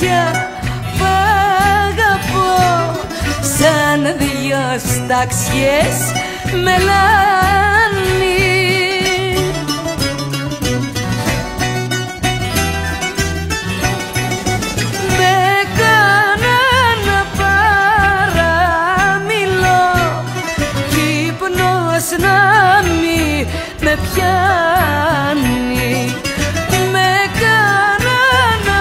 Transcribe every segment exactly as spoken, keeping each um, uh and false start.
μάτια π' αγαπώ, σαν δυο σταξιές μελάνι. Με κάναν να παραμιλώ κι ύπνος να μη με πιάνει. Με κάναν να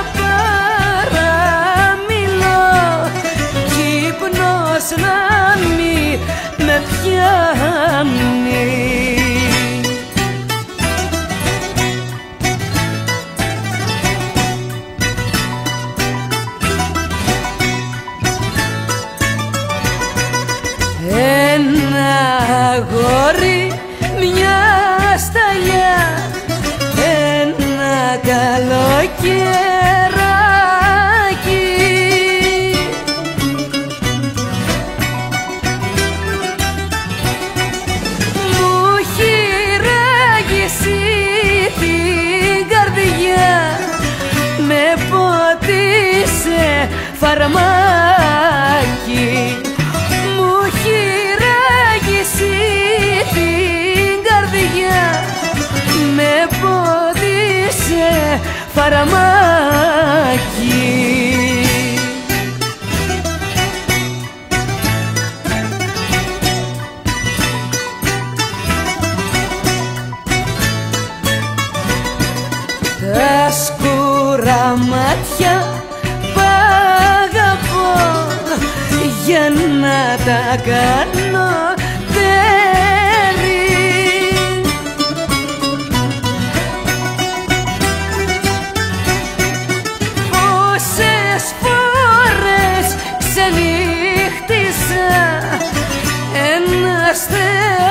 παραμιλώ κι ύπνος να μη με πιάνει. Ένα αγόρι, μια σταλιά, ένα καλοκαιράκι. Μου έχει ράγισει την καρδιά, με ποτίσε φαρμάκι. Μου έχει ράγισει την καρδιά, με ποτίσε φαρμάκι. Τα σκούρα μάτια π' αγαπώ, για να τα κάνω τέρι. Πόσες φορές ξενύχτησα, ένας Θεός